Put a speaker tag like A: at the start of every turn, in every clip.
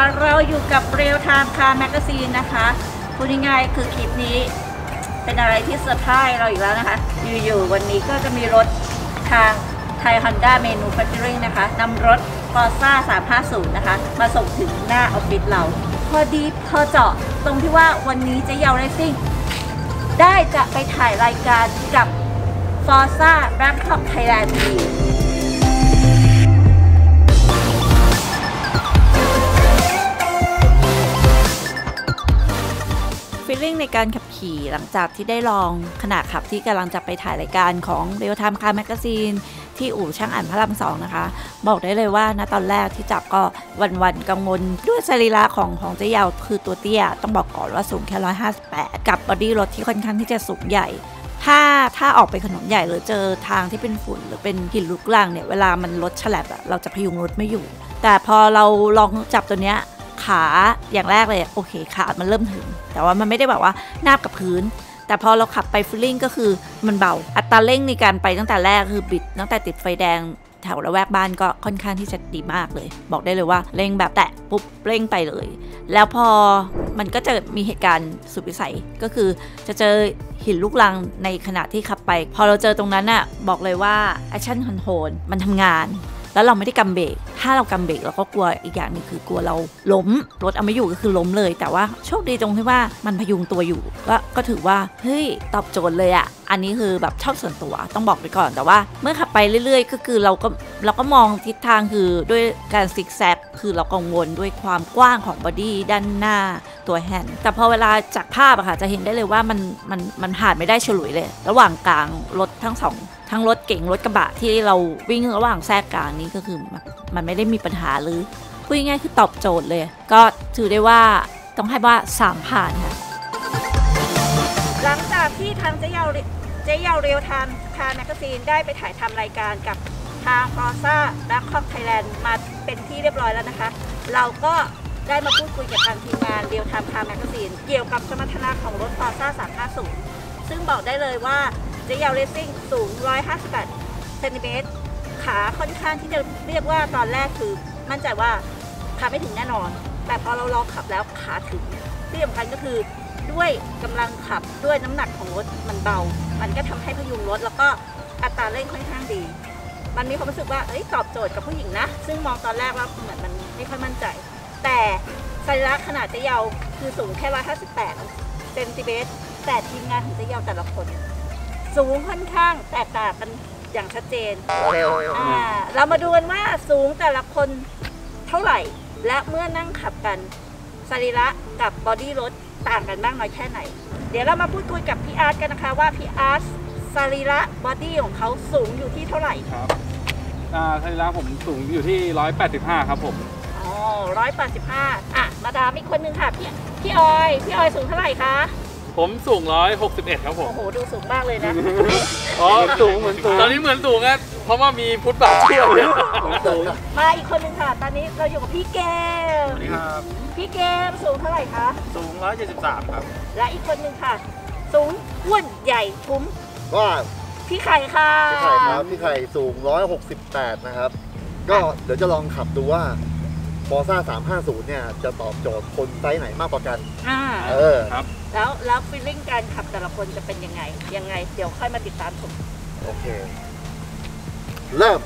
A: เราอยู่กับ Real Time Car Magazine นะคะพูดง่ายๆคือคลิปนี้เป็นอะไรที่เซอร์ไพรส์เราอีกแล้วนะคะอยู่ๆวันนี้ก็จะมีรถทางไทย Honda Manufacturing นะคะนำรถ Forza 350 นะคะมาส่งถึงหน้าออฟฟิศเราพอดีพอเจาะตรงที่ว่าวันนี้เจ๊เยา Racing ได้จะไปถ่ายรายการกับ Forza Bangkok Thailand ฟีลลิ่งในการขับขี่หลังจากที่ได้ลองขณะขับที่กำลังจะไปถ่ายรายการของ Real Time Car Magazine ที่อู่ช่างอ่านพระราม2นะคะบอกได้เลยว่าณตอนแรกที่จับก็วันกังวลด้วยสรีระของเจ๊ยาวคือตัวเตี้ยต้องบอกก่อนว่าสูงแค่158กับบอดี้รถที่ค่อนข้างที่จะสูงใหญ่ถ้าออกไปถนนใหญ่หรือเจอทางที่เป็นฝุ่นหรือเป็นหินลุกลังเนี่ยเวลามันรถฉลับเราจะพยุงรถไม่อยู่แต่พอเราลองจับตัวเนี้ยขาอย่างแรกเลยโอเคขามันเริ่มถึงแต่ว่ามันไม่ได้แบบว่านาบกับพื้นแต่พอเราขับไปฟีลลิ่งก็คือมันเบาอัตราเร่งในการไปตั้งแต่แรกคือบิดตั้งแต่ติดไฟแดงแถวละแวกบ้านก็ค่อนข้างที่จะดีมากเลยบอกได้เลยว่าเร่งแบบแตะปุ๊บเร่งไปเลยแล้วพอมันก็จะมีเหตุการณ์สุดวิสัยก็คือจะเจอหินลูกรังในขณะที่ขับไปพอเราเจอตรงนั้นน่ะบอกเลยว่า action control มันทำงานแล้วเราไม่ได้กำเบรกถ้าเรากำเบรกเราก็กลัวอีกอย่างนึงคือกลัวเราล้มรถเอาไม่อยู่ก็คือล้มเลยแต่ว่าโชคดีตรงที่ว่ามันพยุงตัวอยู่ก็ถือว่าเฮ้ยตอบโจทย์เลยอ่ะอันนี้คือแบบชอบส่วนตัวต้องบอกไปก่อนแต่ว่าเมื่อขับไปเรื่อยๆก็คือเราก็มองทิศทางคือด้วยการซิกแซกคือเรากังวลด้วยความกว้างของบอดี้ด้านหน้าตัวแฮนด์แต่พอเวลาจากภาพอะค่ะจะเห็นได้เลยว่ามันผ่านไม่ได้ฉลุยเลยระหว่างกลางรถทั้งรถเก๋งรถกระบะที่เราวิ่งระหว่างแทรกกลางนี้ก็คือมันไม่ได้มีปัญหาหรือพูดง่ายๆคือตอบโจทย์เลยก็ถือได้ว่าต้องให้ว่า3ผ่านค่ะหลังจากที่ทางเจ๊ยาวเรียลไทม์คาร์แมกกาซีนได้ไปถ่ายทำรายการกับทาง Forza Bangkok Thailand มาเป็นที่เรียบร้อยแล้วนะคะเราก็ได้มาพูดคุยกับทางทีมงาน Real Time Car Magazine เกี่ยวกับสมรรถนะของรถ Forza 350 ซึ่งบอกได้เลยว่าเจ๊ยาวเรซซิ่งสูง158เซนติเมตรขาค่อนข้างที่จะเรียกว่าตอนแรกคือมั่นใจว่าขาไม่ถึงแน่นอนแต่พอเราลองขับแล้วขาถึงที่สำคัญก็คือด้วยกำลังขับด้วยน้ำหนักของรถมันเบามันก็ทำให้พยุงรถแล้วก็อัตราเร่งค่อนข้างดีมันมีความรู้สึกว่าตอบโจทย์กับผู้หญิงนะซึ่งมองตอนแรกแล้วเหมือนมันไม่ค่อยมั่นใจแต่สรีระขนาดเจ๊ยาวคือสูงแค่158เซนติเมตรแต่ทีมงานของเจ๊ยาวแต่ละคนสูงค่อนข้างแตกต่างกันอย่างชัดเจนเรามาดูกันว่าสูงแต่ละคนเท่าไหร่และเมื่อนั่งขับกันสรีระกับบอดี้รถต่างกันบ้างน้อยแค่ไหนเดี๋ยวเรามาพูดคุยกับพี่อาร์ตกันนะคะว่าพี่อาร์ตสรีระบอดี้ของเขาสูงอยู่ที่เท่าไหร่
B: ครับสรีระผมสูงอยู่ที่185ครับผม
A: 185มาดามอีกคนนึงค่ะพี่ออยสูงเท่าไหร่คะ
B: ผมสูง161ครับผม
A: โอ้โหดูสูงมากเลยนะ
B: อ๋อสูงเหมือนสูงตอนนี้เหมือนสูงอะเพราะว่ามีฟุตบาทช่วย
A: สูงมาอีกคนนึงค่ะตอนนี้เราอยู่กับพี่เกม
B: สวัสดีครับ
A: พี่เกมสูงเท่าไหร่คะ
B: สูง173ครับ
A: และอีกคนนึงค่ะสูงอ้วนใหญ่ทุ้ม
C: ก็
A: พี่ไข่ค่ะ
C: พี่ไข่ครับพี่ไข่สูง168นะครับก็เดี๋ยวจะลองขับดูว่าForza 350เนี่ยจะตอบโจทย์คนไซส์ไหนมากกว่ากัน
B: ครับ
A: แล้วฟีลลิ่งการขับแต่ละคนจะเป็นยังไงเดี๋ยวค่อยมาติดตามชม
C: โอเคเริ่ม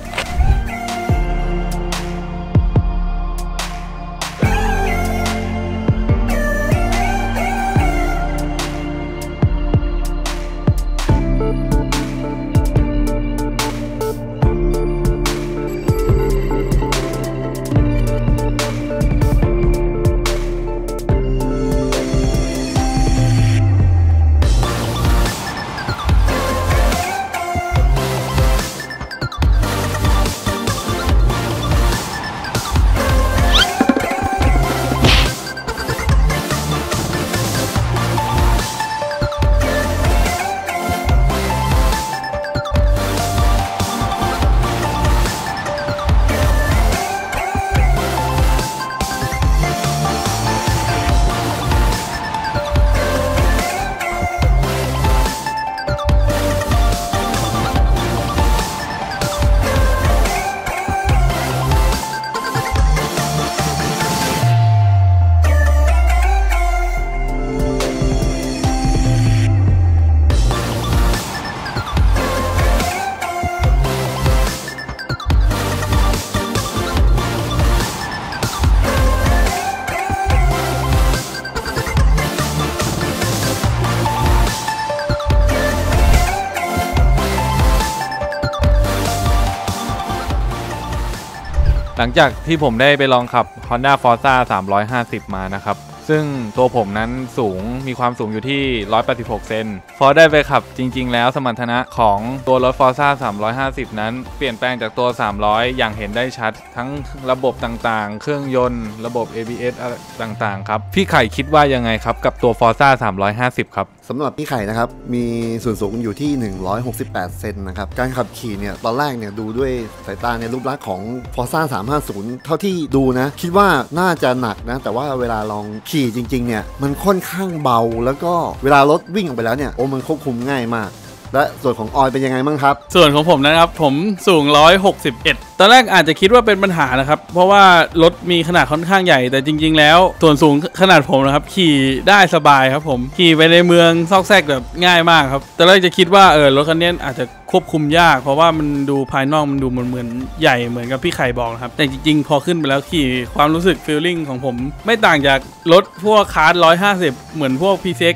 D: หลังจากที่ผมได้ไปลองขับ Honda Forza 350 มานะครับซึ่งตัวผมนั้นสูงมีความสูงอยู่ที่186เซนพอได้ไปขับจริงๆแล้วสมรรถนะของตัวรถ Forza 350 นั้นเปลี่ยนแปลงจากตัว300อย่างเห็นได้ชัดทั้งระบบต่างๆเครื่องยนต์ระบบ ABS ต่างๆครับพี่ไข่คิดว่ายังไงครับกับตัว Forza 350 ครับ
C: สำหรับพี่ไข่นะครับมีส่วนสูงอยู่ที่168เซนนะครับการขับขี่เนี่ยตอนแรกเนี่ยดูด้วยสายตาในรูปลักษณ์ของ Forza 350 เท่าที่ดูนะคิดว่าน่าจะหนักนะแต่ว่าเวลาลองขี่จริงๆเนี่ยมันค่อนข้างเบาแล้วก็เวลารถวิ่งออกไปแล้วเนี่ยมันควบคุมง่ายมากและส่วนของออยเป็นยังไงบ้างครับ
B: ส่วนของผมนะครับผมสูง161ตอนแรกอาจจะคิดว่าเป็นปัญหานะครับเพราะว่ารถมีขนาดค่อนข้างใหญ่แต่จริงๆแล้วส่วนสูงขนาดผมนะครับขี่ได้สบายครับผมขี่ไปในเมืองซอกแซกแบบง่ายมากครับตอนแรกจะคิดว่ารถคันนี้อาจจะควบคุมยากเพราะว่ามันดูภายนอกมันดูเหมือนใหญ่เหมือนกับพี่ไข่บอกครับแต่จริงๆพอขึ้นไปแล้วขี่ความรู้สึกฟีลลิ่งของผมไม่ต่างจากรถพวกคาร์ท150เหมือนพวก PCX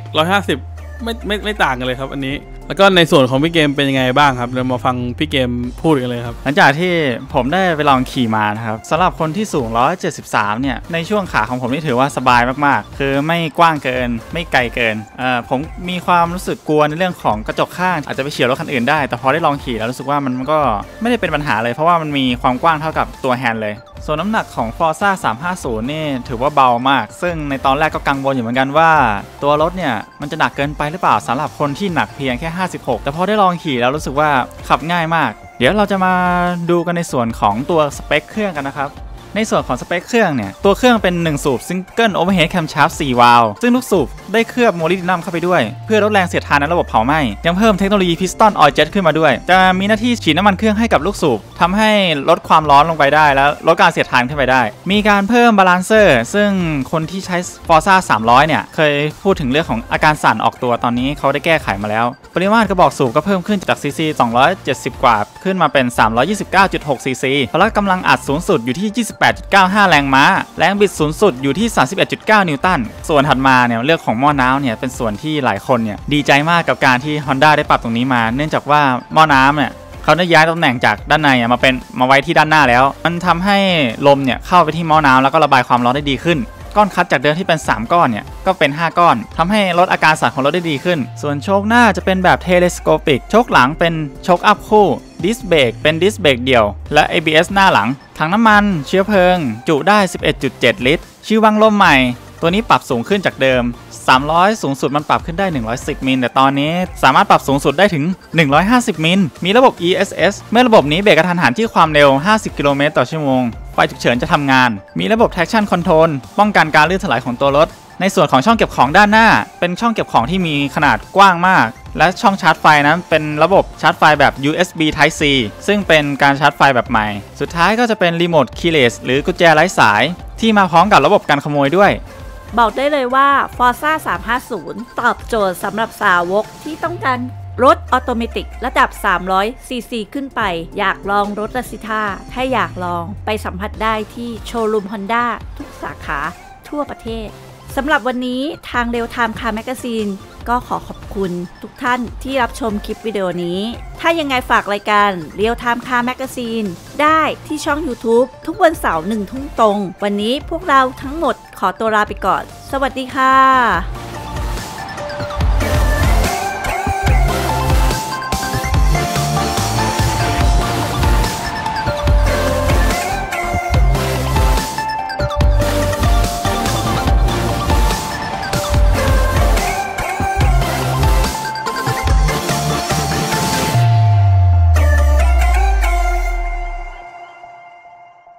B: 150ไม่ต่างกันเลยครับอันนี้แล้วก็ในส่วนของพี่เกมเป็นยังไงบ้างครับเรามาฟังพี่เกมพูดกันเลยครับ
E: หลังจากที่ผมได้ไปลองขี่มานะครับสำหรับคนที่สูง173เนี่ยในช่วงขาของผมนี่ถือว่าสบายมากๆคือไม่กว้างเกินไม่ไกลเกินผมมีความรู้สึกกลัวในเรื่องของกระจกข้างอาจจะไปเฉี่ยวรถคันอื่นได้แต่พอได้ลองขี่แล้วรู้สึกว่ามันก็ไม่ได้เป็นปัญหาเลยเพราะว่ามันมีความกว้างเท่ากับตัวแฮนด์เลยส่วนน้ำหนักของ Forza 350 นี่ถือว่าเบามากซึ่งในตอนแรกก็กังวลอยู่เหมือนกันว่าตัวรถเนี่ยมันจะหนักเกินไปหรือเปล่าสำหรับคนที่หนักเพียงแค่56แต่พอได้ลองขี่แล้วรู้สึกว่าขับง่ายมากเดี๋ยวเราจะมาดูกันในส่วนของตัวสเปคเครื่องกันนะครับในส่วนของสเปคเครื่องเนี่ยตัวเครื่องเป็น1สูบ Single Overhead Camshaft 4 วาล์วซึ่งลูกสูบได้เคลือบโมลิดินัมเข้าไปด้วยเพื่อลดแรงเสียดทานในระบบเผาไหม้ยังเพิ่มเทคโนโลยี Piston Oil Jet ขึ้นมาด้วยจะมีหน้าที่ฉีดน้ำมันเครื่องให้กับลูกสูบทำให้ลดความร้อนลงไปได้แล้วลดการเสียดทานขึ้นไปได้มีการเพิ่มบาลานเซอร์ซึ่งคนที่ใช้ Forza 300เนี่ยเคยพูดถึงเรื่องของอาการสั่นออกตัวตอนนี้เขาได้แก้ไขมาแล้วปริมาตรกระบอกสูบก็เพิ่มขึ้นจากซีซี270กว่าขึ้นมาเป็น329.6ซีซีพละกำลังอัดสูงสุดอยู่ที่ 28.95 แรงม้าแรงบิดสูงสุดอยู่ที่ 31.9 นิวตันส่วนถัดมาเนี่ยเรื่องของหม้อน้ำเนี่ยเป็นส่วนที่หลายคนเนี่ยดีใจมากกับการที่ Honda ได้ปรับตรงนี้มาเนื่องจากว่าหม้อน้ำเนี่ยเขาได้ย้ายตำแหน่งจากด้านในมาไว้ที่ด้านหน้าแล้วมันทำให้ลมเนี่ยเข้าไปที่หม้อน้ำแล้วก็ระบายความร้อนได้ดีขึ้นก้อนคัดจากเดิมที่เป็น3ก้อนเนี่ยก็เป็น5ก้อนทำให้ลดอาการสั่นของรถได้ดีขึ้นส่วนโชคหน้าจะเป็นแบบเทเลสโคปิกโชคหลังเป็นโชคอัพคู่ดิสเบรกเป็นดิสเบรกเดี่ยวและ ABS หน้าหลังถังน้ำมันเชื้อเพลิงจุได้ 11.7 ลิตรชีวังลมใหม่ตัวนี้ปรับสูงขึ้นจากเดิม300สูงสุดมันปรับขึ้นได้110มิลแต่ตอนนี้สามารถปรับสูงสุดได้ถึง150มิลมีระบบ ESS เมื่อระบบนี้เบรกกระทันหันที่ความเร็ว50กิโลเมตรต่อชั่วโมงไฟฉุกเฉินจะทำงานมีระบบ traction control ป้องกันการลื่นถลายของตัวรถในส่วนของช่องเก็บของด้านหน้าเป็นช่องเก็บของที่มีขนาดกว้างมากและช่องชาร์จไฟนั้นเป็นระบบชาร์จไฟแบบ USB Type C ซึ่งเป็นการชาร์จไฟแบบใหม่สุดท้ายก็จะเป็นรีโมทคีย์เลสหรือกุญแจไร้สายที่มาพร้อมกับระบบการขโมยด้วย
A: บอกได้เลยว่า Forza 350 ตอบโจทย์สำหรับสาวกที่ต้องการรถออโตเมติกระดับ300ซีซีขึ้นไปอยากลองรถลาซิต้าถ้าอยากลองไปสัมผัสได้ที่โชว์รูม Honda ทุกสาขาทั่วประเทศสำหรับวันนี้ทาง Real Time Car Magazine ก็ขอบคุณทุกท่านที่รับชมคลิปวิดีโอนี้ถ้ายังไงฝากรายการ Real Time Car Magazine ได้ที่ช่อง YouTube ทุกวันเสาร์ 1 ทุ่มตรงวันนี้พวกเราทั้งหมดขอตัวลาไปก่อนสวัสดีค่ะ